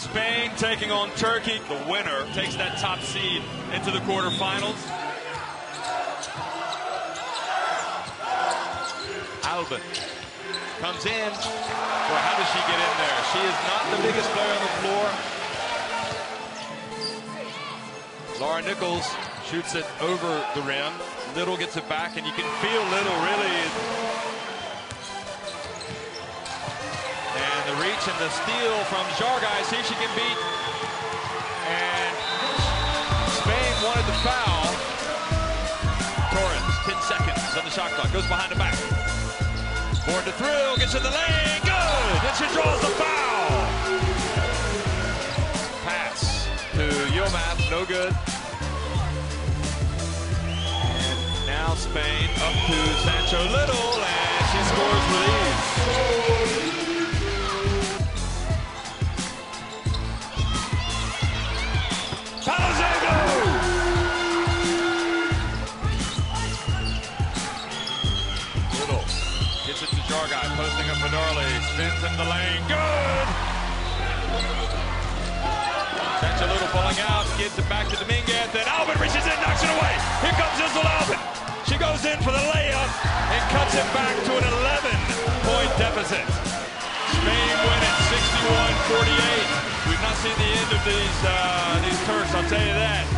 Spain taking on Turkey. The winner takes that top seed into the quarterfinals. Albin comes in. Well, how does she get in there? She is not the biggest player on the floor. Laura Nichols shoots it over the rim. Little gets it back, and you can feel Little really. And the reach and the steal from Jargai. See if she can beat. And Spain wanted the foul. Torrens, 10 seconds on the shot clock. Goes behind the back. Born to thrill, gets in the lane, good! And she draws the foul! Pass to Yilmaz, no good. And now Spain up to Sancho Little, and she scores with ease. Gets it to Jargai, posting up for Darley, spins in the lane, good! Sancho Little falling out, gives it back to Dominguez, then Albin reaches in, knocks it away. Here comes Isla Albin. She goes in for the layup and cuts it back to an 11-point deficit. Spain win at 61-48. We've not seen the end of these Turks, I'll tell you that.